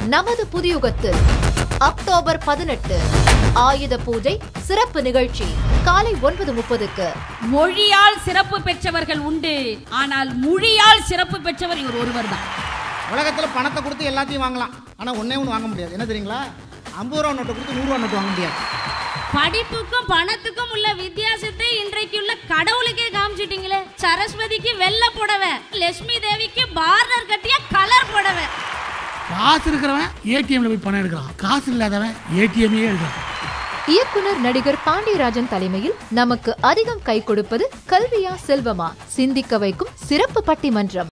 நமது புதியுகத்தில் அக்டோபர் 18 ஆயுத பூஜை சிறப்பு நிகழ்ச்சி காலை 9:30க்கு. மொழியால் சிறப்பு பெற்றவர்கள் உண்டு, ஆனால் மொழியால் சிறப்பு பெற்றவர் இவர் ஒருவர் தான். உலகத்தில் பணத்தை கொடுத்து எல்லாத்தையும் வாங்கலாம், ஆனால் ஒன்னே ஒன்று வாங்க முடியாது. என்ன தெரியுங்களா? 50 ரூபா நோட்டை கொடுத்து 100 ரூபா நோட்டு வாங்க முடியாது. படிப்புக்கும் பணத்துக்கும் உள்ள வித்தியாசத்தை இன்றைக்கு உள்ள கடவுளுக்கே காமிச்சிட்டீங்களே. சரஸ்வதிக்கு வெள்ளை புடவை, லட்சுமி தேவிக்கு பார்டர் கட்டிய கலர் புடவை. காசு இருக்கிறவன் ஏடிஎம்ல போய் பணம் எடுக்கிறான், காசு இல்லாதவன் ஏடிஎம்மே எடுக்கிறான். இயக்குனர் நடிகர் பாண்டியராஜன் தலைமையில் நமக்கு அதிகம் கை கொடுப்பது கல்வியா செல்வமா சிந்திக்க வைக்கும் சிறப்பு பட்டிமன்றம்.